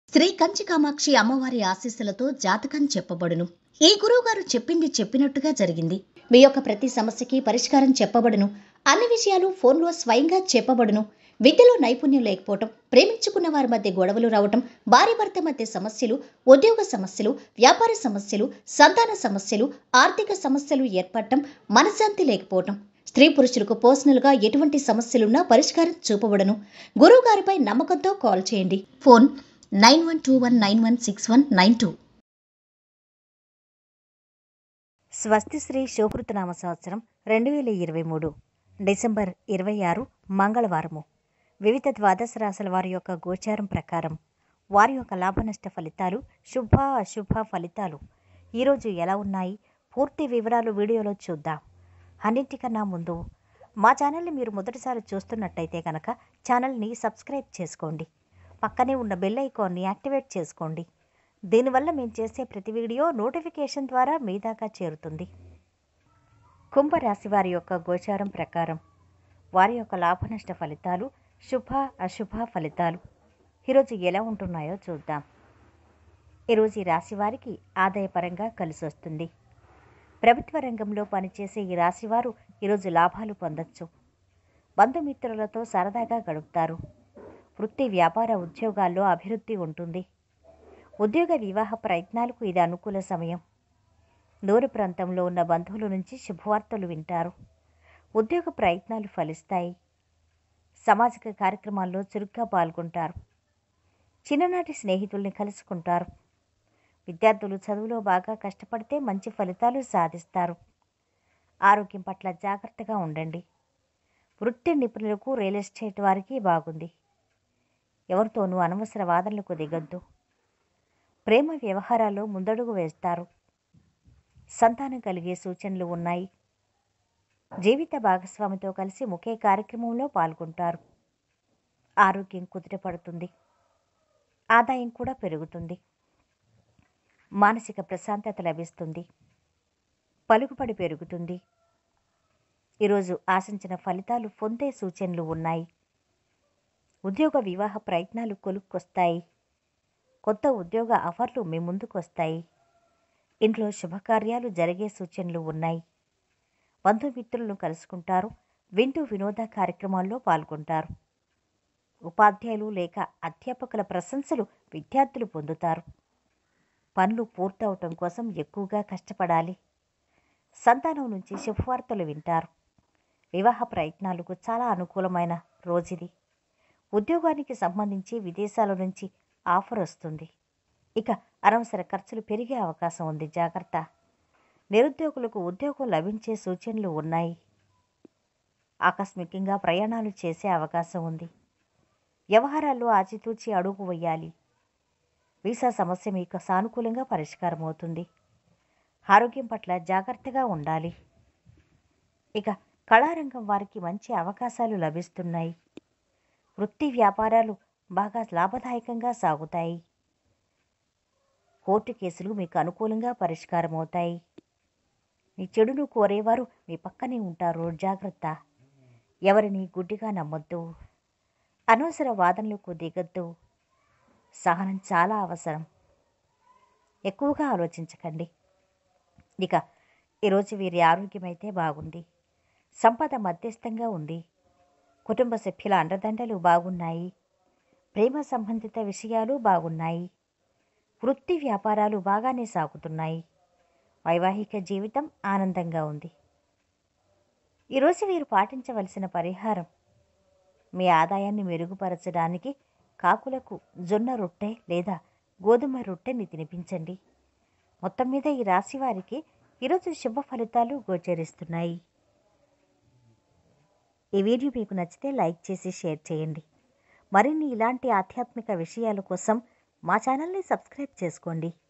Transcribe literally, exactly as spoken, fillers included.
శ్రీ కంచి కామాక్షి అమ్మవారి ఆశీస్సులతో జాతకం చెప్పబడును. ఈ గురువుగారు చెప్పింది చెప్పినట్టుగా జరిగింది. మీ యొక్క ప్రతి సమస్యకి పరిష్కారం చెప్పబడును. అన్ని విషయాలు ఫోన్లో స్వయంగా చెప్పబడును. విద్యలో నైపుణ్యం లేకపోవటం, ప్రేమించుకున్న వారి మధ్య గొడవలు రావటం, భార్య భర్త మధ్య సమస్యలు, ఉద్యోగ సమస్యలు, వ్యాపార సమస్యలు, సంతాన సమస్యలు, ఆర్థిక సమస్యలు ఏర్పడటం, మనశ్శాంతి లేకపోవటం, స్త్రీ పురుషులకు పర్సనల్గా ఎటువంటి సమస్యలున్నా పరిష్కారం చూపబడును. గురువు గారిపై నమ్మకంతో కాల్ చేయండి. Phone nine one two one nine one six one nine two. స్వస్తి శ్రీ శోభృతనామ సంవత్సరం రెండు వేల ఇరవై మూడు డిసెంబర్ ఇరవై ఆరు మంగళవారము. వివిధ ద్వాదశ రాశుల వారి యొక్క గోచారం ప్రకారం వారి యొక్క లాభనష్ట ఫలితాలు, శుభ అశుభ ఫలితాలు ఈరోజు ఎలా ఉన్నాయి, పూర్తి వివరాలు వీడియోలో చూద్దాం. అన్నింటికన్నా ముందు మా ఛానల్ని మీరు మొదటిసారి చూస్తున్నట్టయితే కనుక ఛానల్ని సబ్స్క్రైబ్ చేసుకోండి. పక్కనే ఉన్న బెల్ ఐకాన్ని యాక్టివేట్ చేసుకోండి. దీనివల్ల మేము చేసే ప్రతి వీడియో నోటిఫికేషన్ ద్వారా మీ దాకా చేరుతుంది. కుంభరాశి వారి యొక్క గోచారం ప్రకారం వారి యొక్క లాభనష్ట ఫలితాలు, శుభ అశుభ ఫలితాలు ఈరోజు ఎలా ఉంటున్నాయో చూద్దాం. ఈరోజు ఈ రాశి వారికి ఆదాయపరంగా కలిసి వస్తుంది. ప్రభుత్వ రంగంలో పనిచేసే ఈ రాశివారు ఈరోజు లాభాలు పొందొచ్చు. బంధుమిత్రులతో సరదాగా గడుపుతారు. వృత్తి వ్యాపార ఉద్యోగాల్లో అభివృద్ధి ఉంటుంది. ఉద్యోగ వివాహ ప్రయత్నాలకు ఇది అనుకూల సమయం. దూర ప్రాంతంలో ఉన్న బంధువుల నుంచి శుభవార్తలు వింటారు. ఉద్యోగ ప్రయత్నాలు ఫలిస్తాయి. సామాజిక కార్యక్రమాల్లో చురుగ్గా పాల్గొంటారు. చిన్ననాటి స్నేహితుల్ని కలుసుకుంటారు. విద్యార్థులు చదువులో బాగా కష్టపడితే మంచి ఫలితాలు సాధిస్తారు. ఆరోగ్యం పట్ల జాగ్రత్తగా ఉండండి. వృత్తి నిపుణులకు, రియల్ ఎస్టేట్ వారికి బాగుంది. ఎవరితోనూ అనవసర వాదనలకు దిగొద్దు. ప్రేమ వ్యవహారాల్లో ముందడుగు వేస్తారు. సంతానం కలిగే సూచనలు ఉన్నాయి. జీవిత భాగస్వామితో కలిసి ఒకే కార్యక్రమంలో పాల్గొంటారు. ఆరోగ్యం కుదుటపడుతుంది. ఆదాయం కూడా పెరుగుతుంది. మానసిక ప్రశాంతత లభిస్తుంది. పలుకుబడి పెరుగుతుంది. ఈరోజు ఆశించిన ఫలితాలు పొందే సూచనలు ఉన్నాయి. ఉద్యోగ వివాహ ప్రయత్నాలు కొలుక్కొస్తాయి. కొత్త ఉద్యోగ ఆఫర్లు మీ ముందుకు వస్తాయి. ఇంట్లో శుభకార్యాలు జరిగే సూచనలు ఉన్నాయి. బంధుమిత్రులను కలుసుకుంటారు. వింటూ వినోద కార్యక్రమాల్లో పాల్గొంటారు. ఉపాధ్యాయులు లేక అధ్యాపకుల ప్రశంసలు విద్యార్థులు పొందుతారు. పనులు పూర్తవటం కోసం ఎక్కువగా కష్టపడాలి. సంతానం నుంచి శుభవార్తలు వింటారు. వివాహ ప్రయత్నాలకు చాలా అనుకూలమైన రోజుది. ఉద్యోగానికి సంబంధించి విదేశాల నుంచి ఆఫర్ వస్తుంది. ఇక అనవసర ఖర్చులు పెరిగే అవకాశం ఉంది, జాగ్రత్త. నిరుద్యోగులకు ఉద్యోగం లభించే సూచనలు ఉన్నాయి. ఆకస్మికంగా ప్రయాణాలు చేసే అవకాశం ఉంది. వ్యవహారాల్లో ఆచితూచి అడుగు వేయాలి. వీసా సమస్య మీకు సానుకూలంగా పరిష్కారం అవుతుంది. ఆరోగ్యం పట్ల జాగ్రత్తగా ఉండాలి. ఇక కళారంగం వారికి మంచి అవకాశాలు లభిస్తున్నాయి. వృత్తి వ్యాపారాలు బాగా లాభదాయకంగా సాగుతాయి. కోర్టు కేసులు మీకు అనుకూలంగా పరిష్కారం అవుతాయి. మీ చెడును కోరేవారు మీ పక్కనే ఉంటారు, జాగ్రత్త. ఎవరిని గుడ్డిగా నమ్మొద్దు. అనవసర వాదనలకు దిగొద్దు. సహనం చాలా అవసరం. ఎక్కువగా ఆలోచించకండి. ఇక ఈరోజు వీరి ఆరోగ్యం అయితే బాగుంది. సంపద మధ్యస్థంగా ఉంది. కుటుంబ సభ్యుల అండదండలు బాగున్నాయి. ప్రేమ సంబంధిత విషయాలు బాగున్నాయి. వృత్తి వ్యాపారాలు బాగానే సాగుతున్నాయి. వైవాహిక జీవితం ఆనందంగా ఉంది. ఈరోజు వీరు పాటించవలసిన పరిహారం, మీ ఆదాయాన్ని మెరుగుపరచడానికి కాకులకు జొన్న రొట్టె లేదా గోధుమ రొట్టెని తినిపించండి. మొత్తం మీద ఈ రాశి వారికి ఈరోజు శుభ ఫలితాలు గోచరిస్తున్నాయి. ఈ వీడియో మీకు నచ్చితే లైక్ చేసి షేర్ చేయండి. మరిన్ని ఇలాంటి ఆధ్యాత్మిక విషయాల కోసం మా ఛానల్ని సబ్స్క్రైబ్ చేసుకోండి.